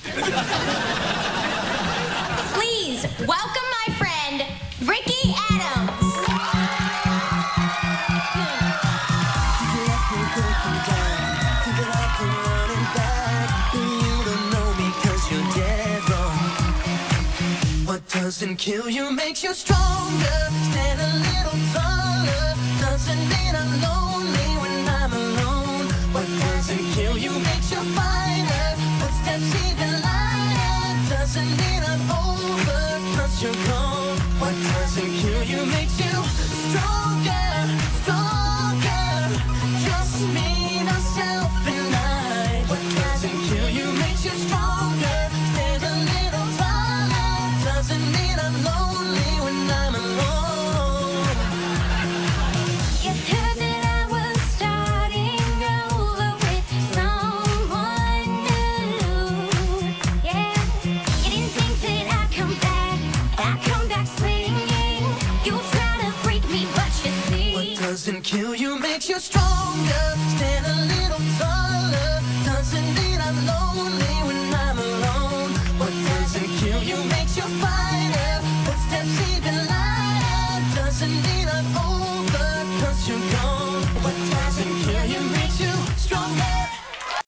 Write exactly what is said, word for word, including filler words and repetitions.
Please welcome my friend, Ricky Adams. What doesn't kill you makes you stronger. Stand a little taller. Doesn't mean I'm lonely when I'm alone. What doesn't kill you makes you fighter. Footsteps even lighter. Doesn't mean I'm over, cause you're gone. What doesn't kill you makes you stronger, stronger. Just me, myself, and I. What doesn't kill you makes you stronger. Stand a little taller. Doesn't mean I'm lonely when I'm alone. You heard that I was starting over with someone new. Yeah, you didn't think that I'd come back. I'd come back swinging. You try to break me, but you see. What doesn't kill you makes you stronger. Stand a little taller. Doesn't mean I'm lonely.